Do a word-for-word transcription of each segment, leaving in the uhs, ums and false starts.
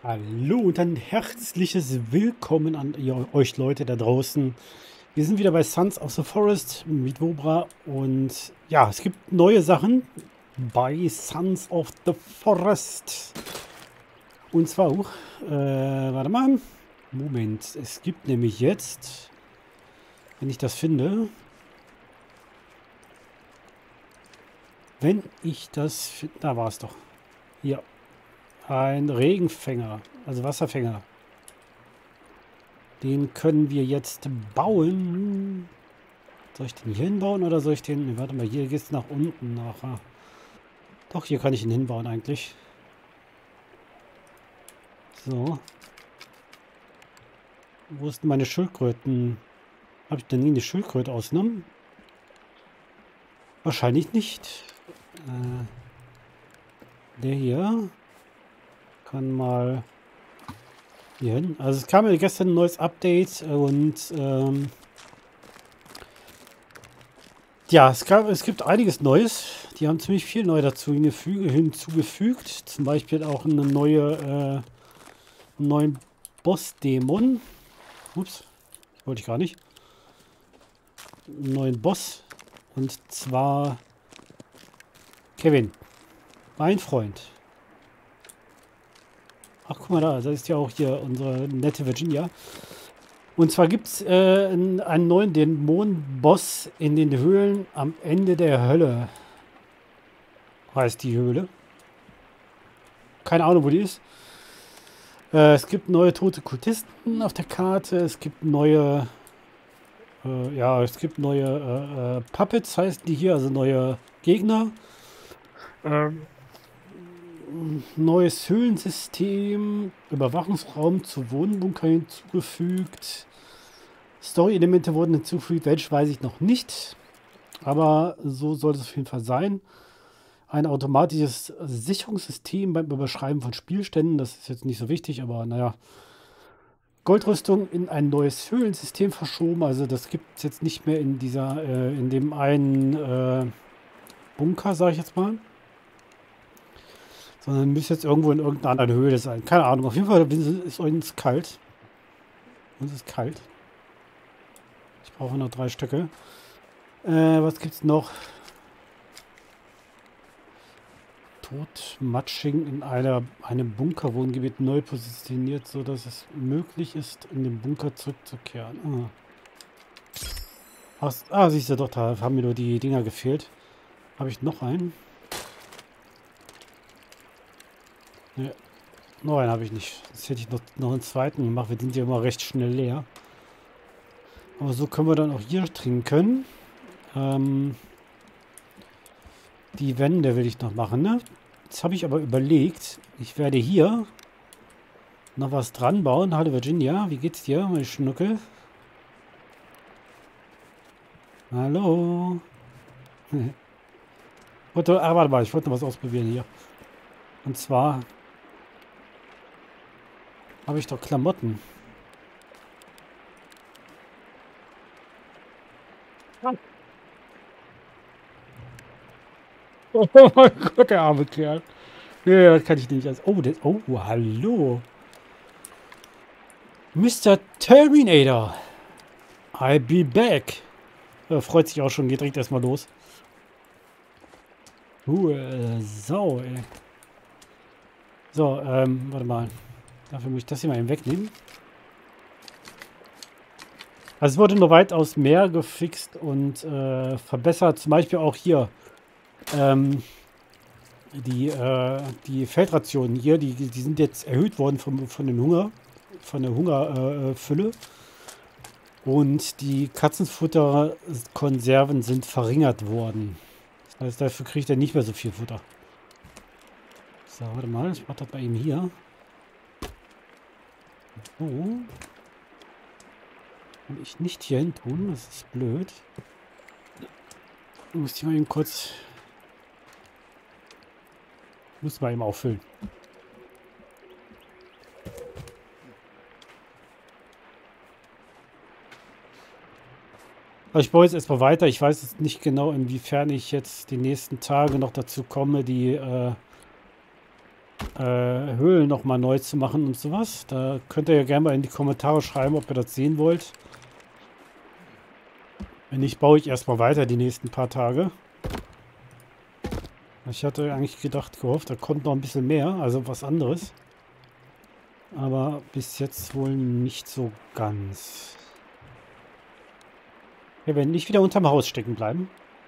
Hallo und ein herzliches Willkommen an ihr, euch Leute da draußen. Wir sind wieder bei Sons of the Forest mit Wobra und ja, es gibt neue Sachen bei Sons of the Forest. Und zwar auch, äh, warte mal, Moment, es gibt nämlich jetzt, wenn ich das finde, wenn ich das finde, da war es doch, hier. Ein Regenfänger, also Wasserfänger. Den können wir jetzt bauen. Soll ich den hier hinbauen oder soll ich den... Nee, warte mal, hier geht es nach unten nachher. Doch, hier kann ich ihn hinbauen eigentlich. So. Wo ist denn meine Schildkröten? Habe ich denn nie eine Schildkröte ausgenommen? Wahrscheinlich nicht. Äh, der hier kann mal hier hin. Also es kam ja gestern ein neues Update und ähm, ja, es, gab, es gibt einiges Neues. Die haben ziemlich viel neu dazu hinzugefügt. Zum Beispiel auch eine neue, äh, einen neuen Boss-Dämon. Ups, wollte ich gar nicht. Einen neuen Boss. Und zwar Kevin, mein Freund. Ach, guck mal da, da ist ja auch hier unsere nette Virginia. Und zwar gibt es äh, einen neuen Dämonenboss in den Höhlen am Ende der Hölle. Heißt die Höhle. Keine Ahnung, wo die ist. Äh, es gibt neue tote Kultisten auf der Karte. Es gibt neue... Äh, ja, es gibt neue äh, äh, Puppets, heißen die hier, also neue Gegner. Ähm... Neues Höhlensystem, Überwachungsraum zu Wohnbunker hinzugefügt. Story-Elemente wurden hinzugefügt, welche weiß ich noch nicht. Aber so soll es auf jeden Fall sein. Ein automatisches Sicherungssystem beim Überschreiben von Spielständen, das ist jetzt nicht so wichtig, aber naja. Goldrüstung in ein neues Höhlensystem verschoben, also das gibt es jetzt nicht mehr in dieser, äh, in dem einen äh, Bunker, sage ich jetzt mal. Sondern müsste jetzt irgendwo in irgendeiner anderen Höhle sein. Keine Ahnung. Auf jeden Fall ist uns kalt. Uns ist kalt. Ich brauche noch drei Stücke. Äh, was gibt's noch? Totmatsching in einer, einem Bunkerwohngebiet neu positioniert, sodass es möglich ist, in den Bunker zurückzukehren. Ah, Ach, ah siehst du doch, da haben mir nur die Dinger gefehlt. Habe ich noch einen? Ne, noch einen habe ich nicht. Jetzt hätte ich noch, noch einen zweiten gemacht. Wir sind ja immer recht schnell leer. Aber so können wir dann auch hier trinken. Ähm, die Wände will ich noch machen, ne? Jetzt habe ich aber überlegt, ich werde hier noch was dran bauen. Hallo Virginia, wie geht's dir, mein Schnuckel? Hallo. Warte, ah, warte mal, ich wollte noch was ausprobieren hier. Und zwar habe ich doch Klamotten. Oh mein Gott, der arme Kerl. Nee, das kann ich nicht. Also, oh, das, oh, hallo. Mister Terminator. I'll be back. Er freut sich auch schon, geht direkt erstmal los. Uh, Sau, ey. So, ähm, warte mal. Dafür muss ich das hier mal eben wegnehmen. Also es wurde nur weitaus mehr gefixt und äh, verbessert. Zum Beispiel auch hier. Ähm, die, äh, die Feldrationen hier, die, die sind jetzt erhöht worden vom, von dem Hunger, von der Hungerfülle. Äh, und die Katzenfutterkonserven sind verringert worden. Das heißt, dafür kriegt er nicht mehr so viel Futter. So, warte mal, ich mache das bei ihm hier. So. Kann ich nicht hier hin tun, das ist blöd. Ich muss die mal eben kurz... Muss mal eben auffüllen. Also ich baue jetzt erstmal weiter. Ich weiß jetzt nicht genau, inwiefern ich jetzt die nächsten Tage noch dazu komme, die, äh, äh, Höhlen nochmal neu zu machen und sowas. Da könnt ihr ja gerne mal in die Kommentare schreiben, ob ihr das sehen wollt. Wenn nicht, baue ich erstmal weiter die nächsten paar Tage. Ich hatte eigentlich gedacht, gehofft, da kommt noch ein bisschen mehr, also was anderes. Aber bis jetzt wohl nicht so ganz. Wir werden nicht wieder unterm Haus stecken bleiben.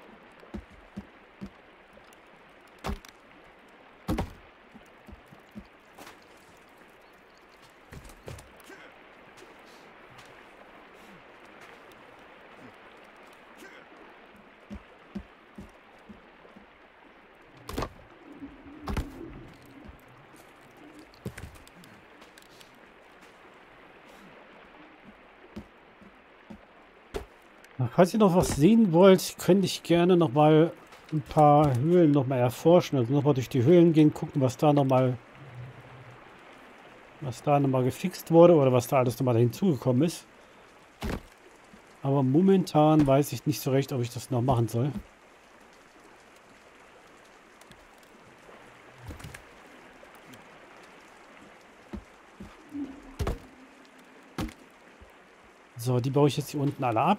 Falls ihr noch was sehen wollt, könnte ich gerne noch mal ein paar Höhlen noch mal erforschen. Also noch mal durch die Höhlen gehen, gucken, was da noch mal was da noch mal gefixt wurde oder was da alles noch mal hinzugekommen ist. Aber momentan weiß ich nicht so recht, ob ich das noch machen soll. So, die baue ich jetzt hier unten alle ab.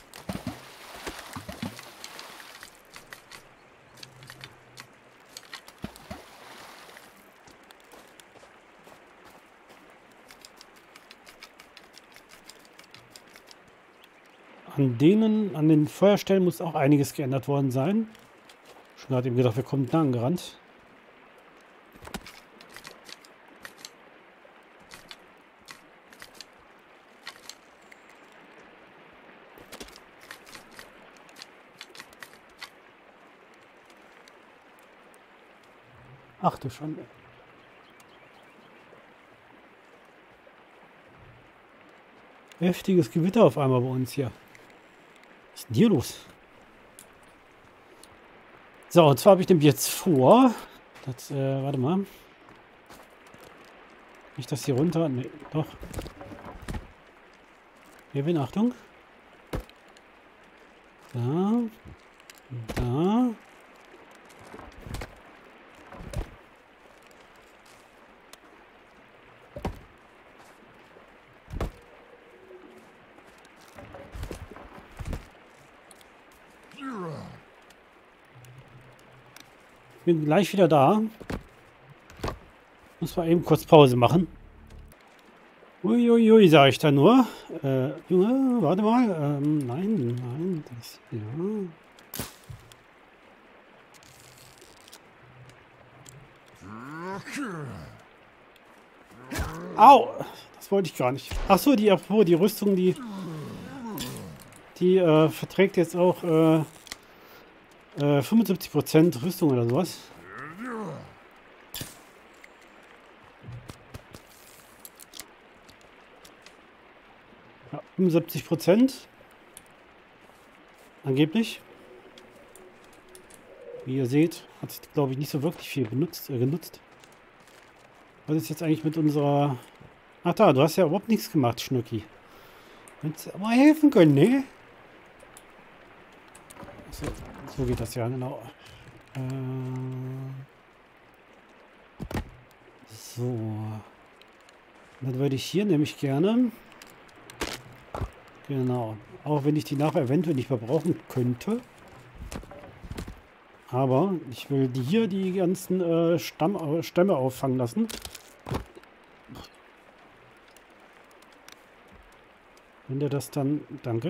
An denen, an den Feuerstellen muss auch einiges geändert worden sein. Schon hat ihm gedacht, wir kommen da angerannt. Ach du Schande. Heftiges Gewitter auf einmal bei uns hier. Was ist denn hier los? So, und zwar habe ich nämlich jetzt vor. Das, äh, warte mal. Nicht das hier runter. Nee, doch. Hier bin, Achtung. Da. Da. Bin gleich wieder da. Muss mal eben kurz Pause machen. Uiuiui, sage ich da nur. Äh, Junge, warte mal. Ähm, nein, nein, das, ja. Au! Das wollte ich gar nicht. Ach so, die, oh, die Rüstung, die, die äh, verträgt jetzt auch äh, äh, fünfundsiebzig Prozent Rüstung oder sowas. Ja, fünfundsiebzig Prozent. Angeblich. Wie ihr seht, hat sich, glaube ich, nicht so wirklich viel benutzt, äh, genutzt. Was ist jetzt eigentlich mit unserer... Ach da, du hast ja überhaupt nichts gemacht, Schnucki. Hättest aber helfen können, ne? So, so geht das ja, genau. Äh, so. Dann würde ich hier nämlich gerne... Genau. Auch wenn ich die nachher eventuell nicht mehr brauchen könnte. Aber ich will die hier die ganzen äh, Stamm, Stämme auffangen lassen. Wenn der das dann... Danke.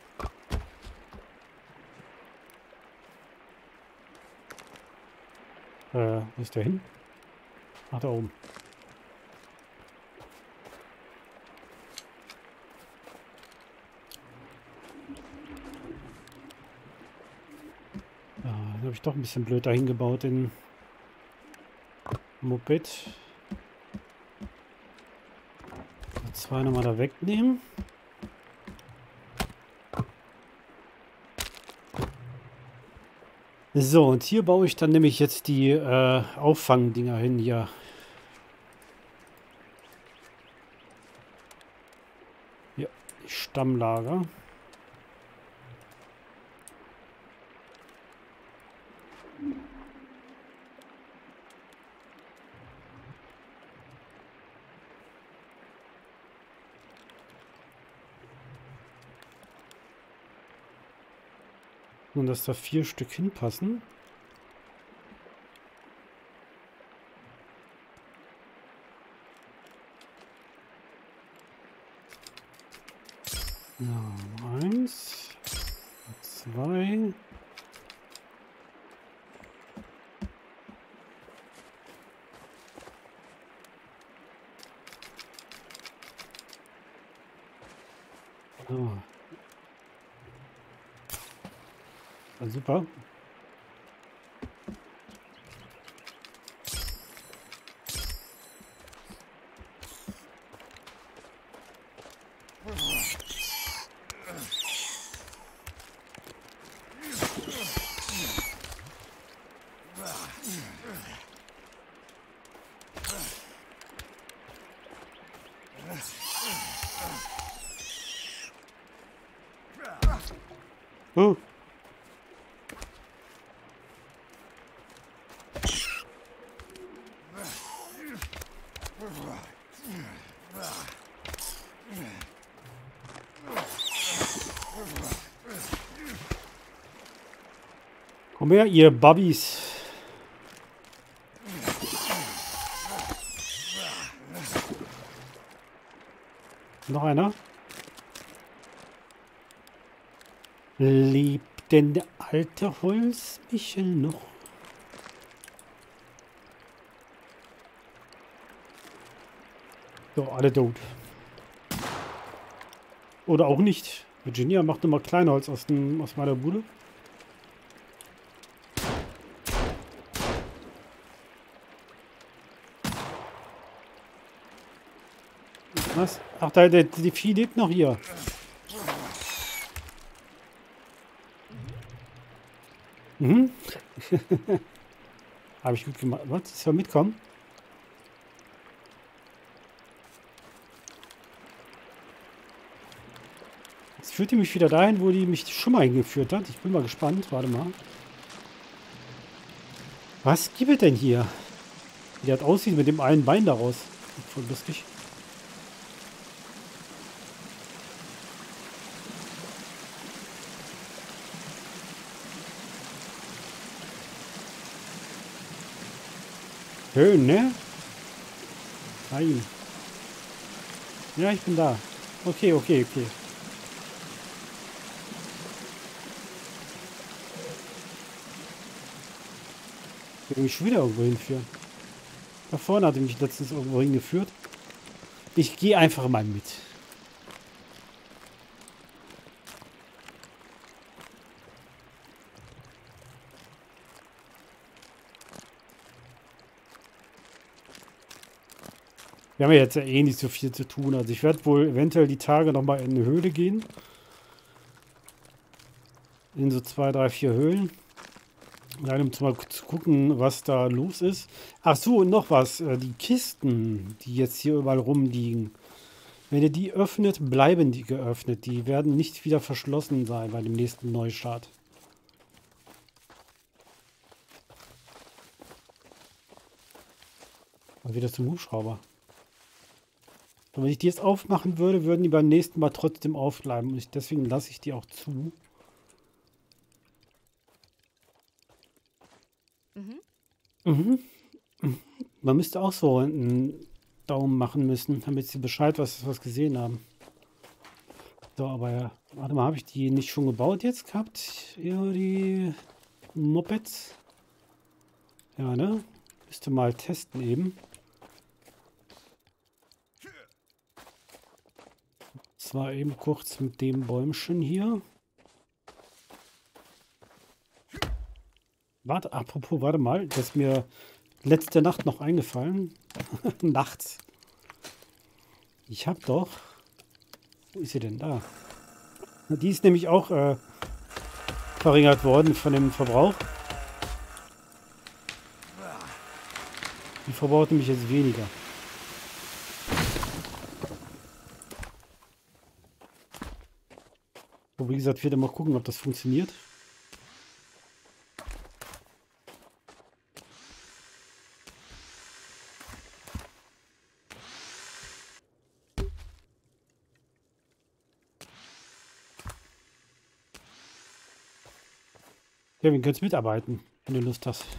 Äh, wo ist der hin? Ach, da oben. Ja, da habe ich doch ein bisschen blöd dahin gebaut, den Moped. Zwei nochmal da wegnehmen. So, und hier baue ich dann nämlich jetzt die äh, Auffangdinger hin hier. Ja, die Stammlager. Und dass da vier Stück hinpassen. Ja, eins, zwei. Oh. Ja, super. Oh. Komm her, ihr Babys. Noch einer? Lebt denn der alte Holzmichel noch? So, alle tot. Oder auch nicht. Virginia macht nochmal Kleinholz aus, dem, aus meiner Bude. Was? Ach, da, der, die Vieh lebt noch hier. Mhm. Habe ich gut gemacht. Was? Soll mitkommen? Jetzt führt die mich wieder dahin, wo die mich schon mal hingeführt hat. Ich bin mal gespannt. Warte mal. Was gibt es denn hier? Wie das aussieht mit dem einen Bein daraus. Voll lustig. Schön, ne? Nein. Ja, ich bin da. Okay, okay, okay. Ich will mich schon wieder irgendwo hinführen. Da vorne hat er mich letztens irgendwo hingeführt. Ich gehe einfach mal mit. Wir haben ja jetzt ja eh nicht so viel zu tun. Also ich werde wohl eventuell die Tage nochmal in eine Höhle gehen. In so zwei, drei, vier Höhlen. Nein, um mal zu gucken, was da los ist. Ach so, und noch was. Äh, Die Kisten, die jetzt hier überall rumliegen. Wenn ihr die öffnet, bleiben die geöffnet. Die werden nicht wieder verschlossen sein bei dem nächsten Neustart. Und wieder zum Hubschrauber. Und wenn ich die jetzt aufmachen würde, würden die beim nächsten Mal trotzdem aufbleiben. Und ich, deswegen lasse ich die auch zu. Mhm. Mhm. Man müsste auch so einen Daumen machen müssen, damit sie Bescheid was, was gesehen haben. So, aber ja, warte mal, habe ich die nicht schon gebaut jetzt gehabt? Ja, die Mopeds. Ja, ne? Müsste mal testen eben. Zwar eben kurz mit dem Bäumchen hier. Warte, apropos, warte mal, das ist mir letzte Nacht noch eingefallen. Nachts. Ich habe doch. Wo ist sie denn da? Die ist nämlich auch äh, verringert worden von dem Verbrauch. Die verbraucht nämlich jetzt weniger. Aber wie gesagt, ich werde mal gucken, ob das funktioniert. Ja, wir können mitarbeiten, wenn du Lust hast.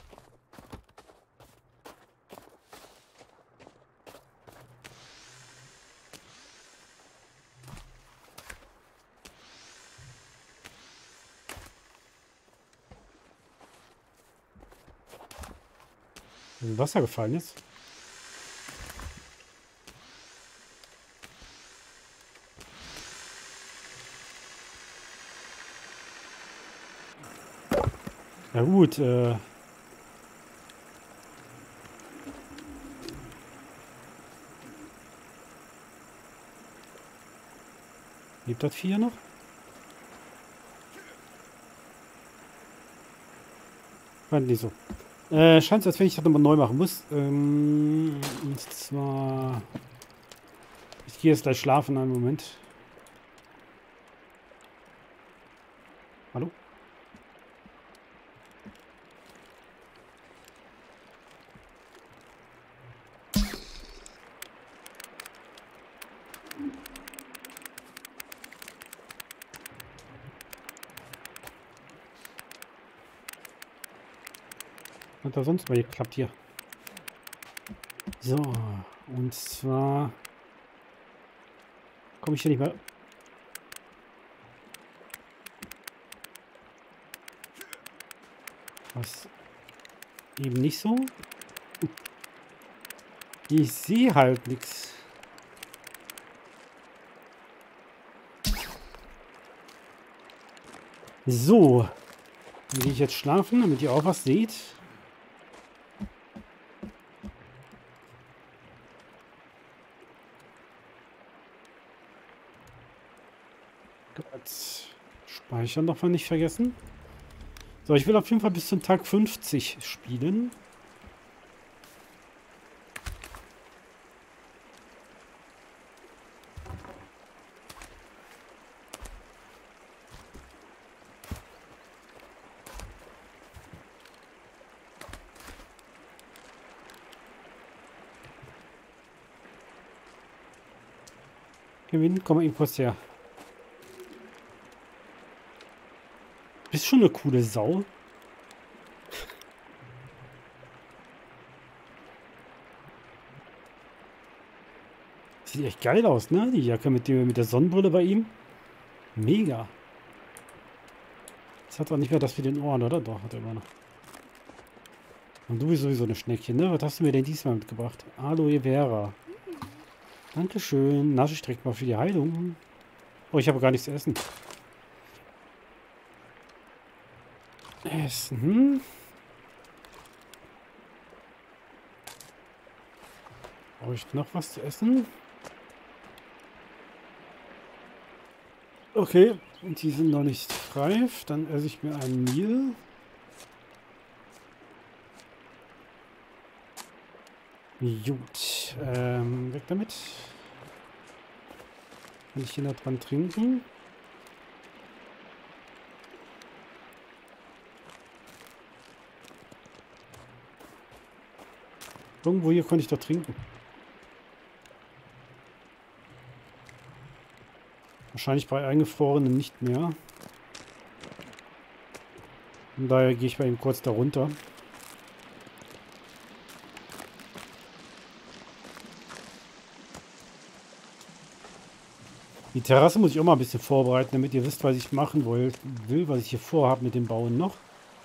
Ins Wasser gefallen ist. Ja gut, äh... lebt das Vieh noch? Fand nicht so. Äh, scheint so, als wenn ich das nochmal neu machen muss. Ähm, und zwar... Ich gehe jetzt gleich schlafen, einen Moment. Hallo? Hat da sonst mal geklappt hier? So, und zwar komme ich hier nicht mehr. Was eben nicht so? Ich sehe halt nichts. So, dann gehe ich jetzt schlafen, damit ihr auch was seht. Jetzt speichern darf man nicht vergessen. So, ich will auf jeden Fall bis zum Tag fünfzig spielen. Kevin, komm mal irgendwas her. Bist schon eine coole Sau. Sieht echt geil aus, ne? Die Jacke mit, dem, mit der Sonnenbrille bei ihm. Mega. Jetzt hat er nicht mehr das für den Ohren, oder? Doch, hat er immer noch. Und du bist sowieso eine Schneckchen, ne? Was hast du mir denn diesmal mitgebracht? Aloe Vera. Dankeschön. Nasche ich direkt mal für die Heilung. Oh, ich habe gar nichts zu essen. Essen. Brauche ich noch was zu essen? Okay, und die sind noch nicht reif. Dann esse ich mir ein Meal. Gut, ähm, weg damit. Kann ich hier noch dran trinken? Irgendwo hier konnte ich doch trinken. Wahrscheinlich bei eingefrorenen nicht mehr. Und daher gehe ich bei ihm kurz darunter. Die Terrasse muss ich auch mal ein bisschen vorbereiten, damit ihr wisst, was ich machen will, will was ich hier vorhabe mit dem Bauen noch.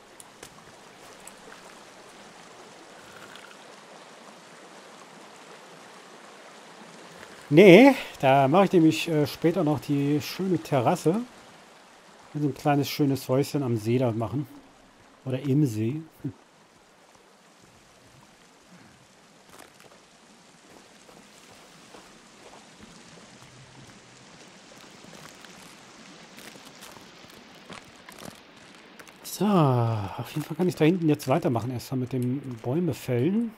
Nee, da mache ich nämlich äh, später noch die schöne Terrasse. So ein kleines schönes Häuschen am See da machen. Oder im See. Hm. So, auf jeden Fall kann ich da hinten jetzt weitermachen. Erstmal mit dem Bäume fällen.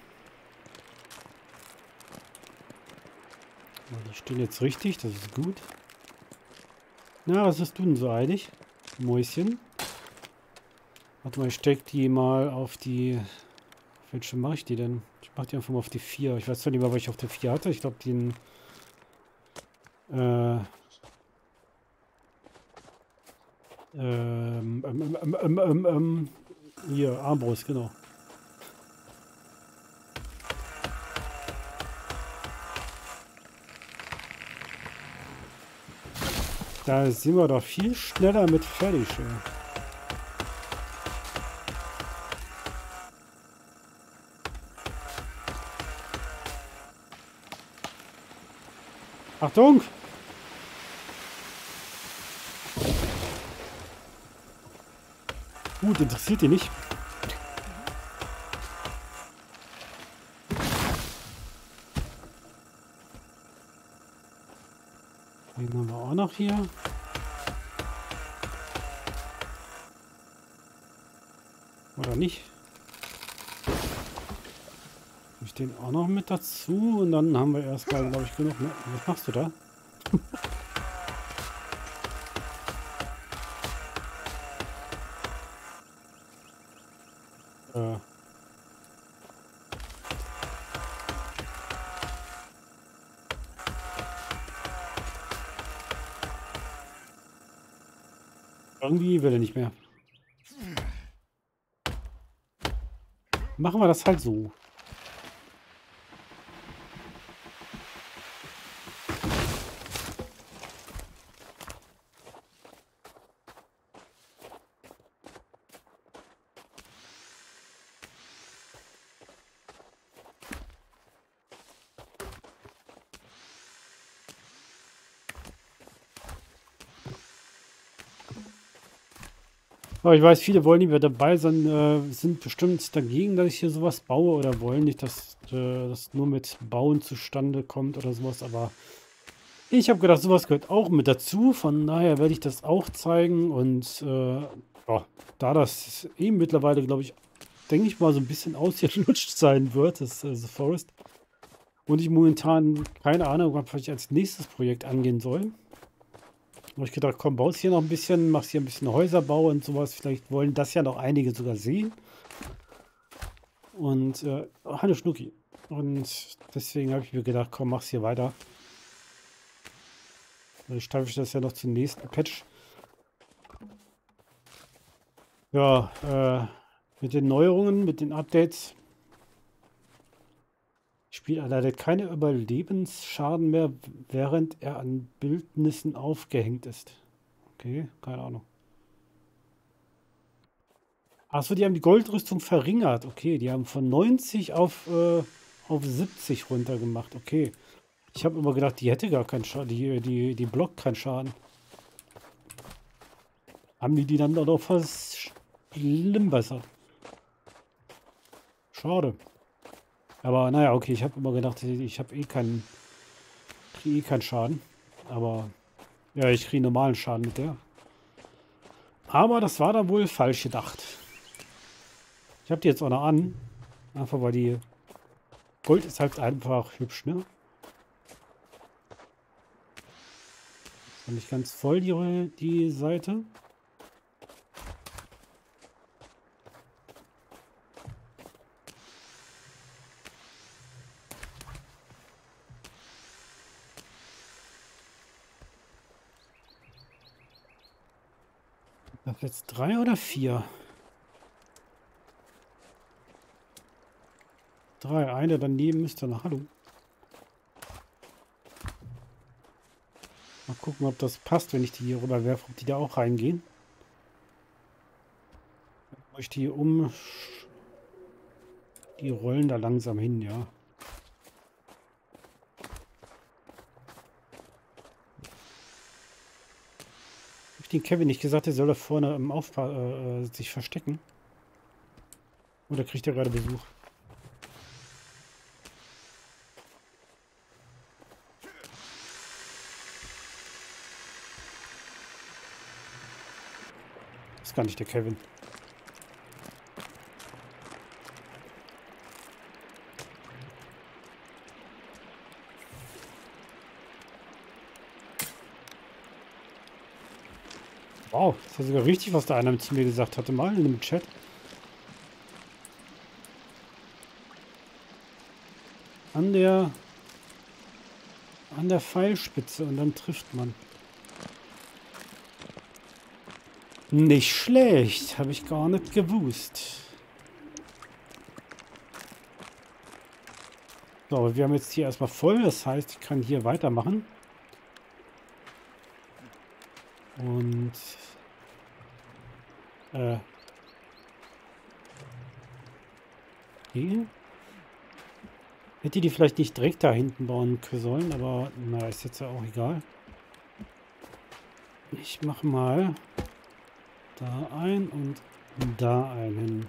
Die stehen jetzt richtig, das ist gut. Na, was ist du denn so eilig? Mäuschen. Warte mal, ich stecke die mal auf die... Auf welche mache ich die denn? Ich mache die einfach mal auf die vier. Ich weiß zwar nicht mehr, was ich auf der vier hatte. Ich glaube, den... Äh... Ähm, ähm, ähm, ähm, ähm, ähm, hier, Armbrust, genau. Da sind wir doch viel schneller mit fertig schon. Achtung! Gut, interessiert die nicht. Den haben wir auch noch hier. Oder nicht? Ich den auch noch mit dazu und dann haben wir erstmal, glaube ich, genug. Ne? Was machst du da? äh. Irgendwie will er nicht mehr. Machen wir das halt so. Aber ich weiß, viele wollen nicht mehr dabei sein, äh, sind bestimmt dagegen, dass ich hier sowas baue oder wollen nicht, dass äh, das nur mit Bauen zustande kommt oder sowas. Aber ich habe gedacht, sowas gehört auch mit dazu. Von daher werde ich das auch zeigen. Und äh, ja, da das eben mittlerweile, glaube ich, denke ich mal, so ein bisschen ausgelutscht sein wird, das äh, The Forest. Und ich momentan keine Ahnung habe, was ich als nächstes Projekt angehen soll. Habe ich gedacht, komm, baust hier noch ein bisschen, machst hier ein bisschen Häuserbau und sowas. Vielleicht wollen das ja noch einige sogar sehen. Und, äh, hallo Schnucki. Und deswegen habe ich mir gedacht, komm, mach's hier weiter. Dann steife ich das ja noch zum nächsten Patch. Ja, äh, mit den Neuerungen, mit den Updates. Spielt erleidet keine Überlebensschaden mehr, während er an Bildnissen aufgehängt ist. Okay, keine Ahnung. Achso, die haben die Goldrüstung verringert. Okay, die haben von neunzig auf, äh, auf siebzig runter gemacht. Okay. Ich habe immer gedacht, die hätte gar keinen Schaden. Die, die, die blockt keinen Schaden. Haben die die dann doch noch was schlimm besser? Schade. Aber naja, okay, ich habe immer gedacht, ich habe eh keinen, kriege eh keinen Schaden. Aber ja, ich kriege normalen Schaden mit der. Aber das war da wohl falsch gedacht. Ich habe die jetzt auch noch an. Einfach weil die Gold ist halt einfach hübsch, ne? Ist nicht ganz voll die, die Seite. Das jetzt drei oder vier? Drei. Eine daneben müsste noch. Hallo. Mal gucken, ob das passt, wenn ich die hier rüber werfe, ob die da auch reingehen. Dann ich die um. Die rollen da langsam hin, ja. Hab ich den Kevin nicht gesagt, er soll da vorne im Aufpa äh, sich verstecken? Oder kriegt er gerade Besuch? Das ist gar nicht der Kevin. Wow, das war sogar richtig, was da einer zu mir gesagt hatte, mal in dem Chat. An der an der Pfeilspitze und dann trifft man. Nicht schlecht. Habe ich gar nicht gewusst. So, wir haben jetzt hier erstmal voll. Das heißt, ich kann hier weitermachen. Und... Äh... Hier. Hätte die vielleicht nicht direkt da hinten bauen sollen, aber na, ist jetzt ja auch egal. Ich mache mal da ein und da einen.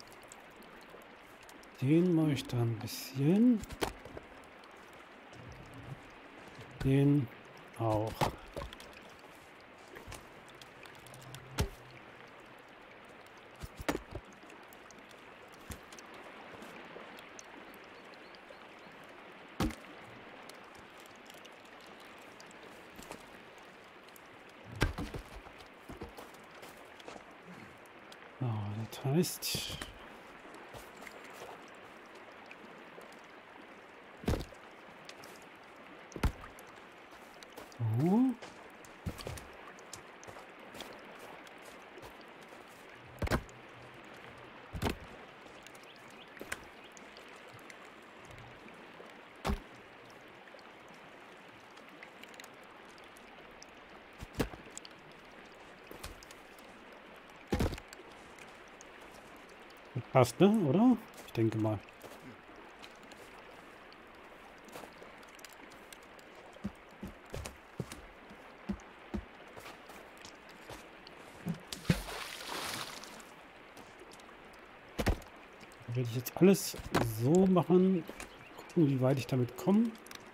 Den mache ich da ein bisschen. Den auch. Das heißt, so. Passt, ne? Oder? Ich denke mal. Werde ich jetzt alles so machen. Gucken, wie weit ich damit komme.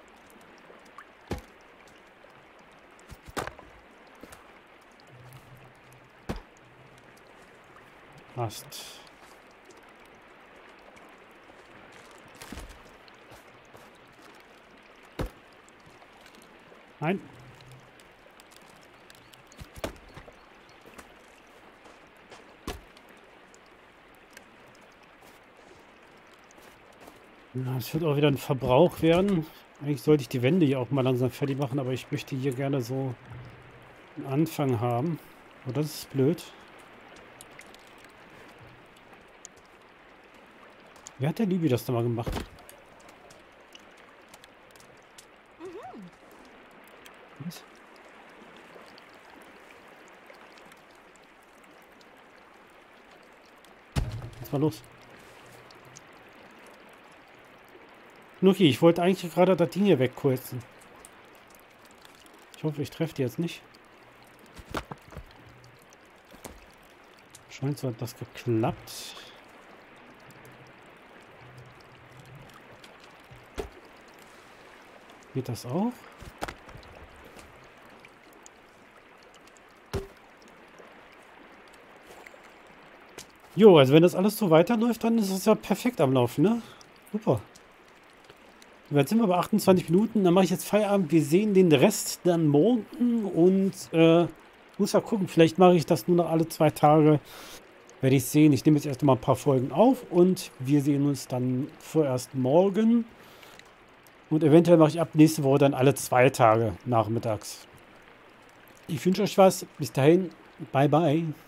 Passt. Nein. Es wird auch wieder ein Verbrauch werden. Eigentlich sollte ich die Wände hier auch mal langsam fertig machen, aber ich möchte hier gerne so einen Anfang haben. Oh, das ist blöd. Wer hat der Libi das da mal gemacht? Was? Was war los? Nuki, ich wollte eigentlich gerade das Ding hier wegkurzen. Ich hoffe, ich treffe die jetzt nicht. Scheint so hat das geklappt. Geht das auch? Jo, also wenn das alles so weiterläuft, dann ist es ja perfekt am Laufen, ne? Super. Jetzt sind wir bei achtundzwanzig Minuten, dann mache ich jetzt Feierabend. Wir sehen den Rest dann morgen und äh, muss ja gucken, vielleicht mache ich das nur noch alle zwei Tage. Werde ich sehen. Ich nehme jetzt erst mal ein paar Folgen auf und wir sehen uns dann vorerst morgen. Und eventuell mache ich ab nächste Woche dann alle zwei Tage nachmittags. Ich wünsche euch was. Bis dahin. Bye, bye.